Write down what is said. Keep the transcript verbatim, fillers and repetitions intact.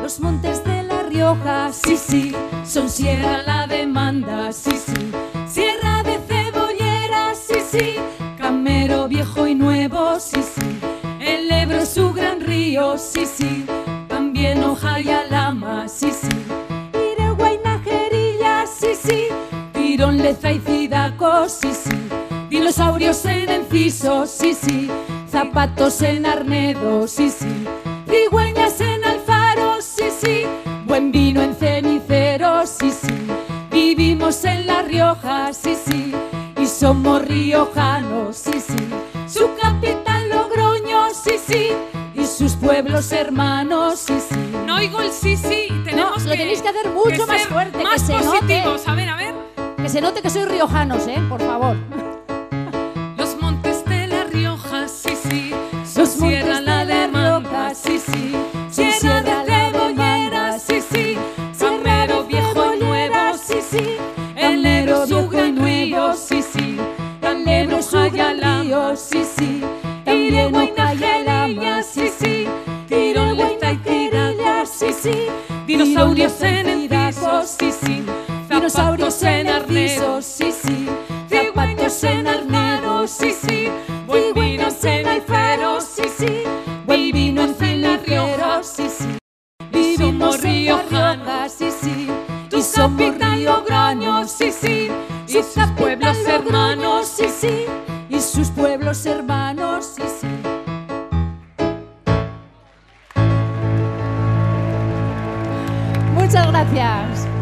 Los montes de La Rioja, sí, sí, son sierra la demanda, sí, sí. Sierra de Cebollera, sí, sí. Camero viejo y nuevo, sí, sí. El Ebro es su gran río, sí, sí. También Hoja y Alhama, sí, sí. Iregua y Najerilla, sí, sí. Tirón, Leza y Zidaco, sí, sí. Dinosaurios en Enciso, sí, sí. Zapatos en Arnedo, sí, sí. Cigüeñas en Alfaro, sí, sí. Buen vino en Cenicero, sí, sí. Vivimos en La Rioja, sí, sí. Y somos riojanos, sí, sí. Su capital Logroño, sí, sí. Y sus pueblos hermanos, sí, sí. No oigo el sí, sí. Tenemos No, lo que, tenéis que hacer mucho que más ser fuerte, más que se positivos. note. A ver, a ver. Que se note que sois riojanos, ¿eh? Por favor. Los montes de La Rioja, sí, sí. Los Son sierra montes la de La demanda, Rioja, sí, sí. Son Sierra sierra de la Cebollera, demanda, sí, sí. Sierra Camero de viejo y nuevo, Cebollera, sí, sí. El Camero Ebro su viejo y gran nuevo, río, sí, sí. También Ebro es su Hoja y gran río, Alhama, sí, sí. También Iregua y Hoja y Alhama, Najerilla, sí, sí. Iregua Tirón, y Leza y Zidaco, Najerilla, sí, sí, sí. sí. Dinosaurios Tirón, en Leza y Enciso, Zidaco, sí, sí. Dinosaurios Zapatos en en Arnedo, Enciso, sí, sí. cigüeñas Zapatos en Alfaro, sí, sí. Buen vino en Cenicero, sí, sí. Buen vino en Vivimos en La Rioja, Cenicero, sí, sí. y somos Vivimos en La Rioja, riojanos. sí, sí. Tu Y somos capital Logroño, riojanos, sí, sí. Y Su sus capital pueblos Logroño, hermanos, sí, sí. Y sus pueblos hermanos, sí, sí. Muchas gracias.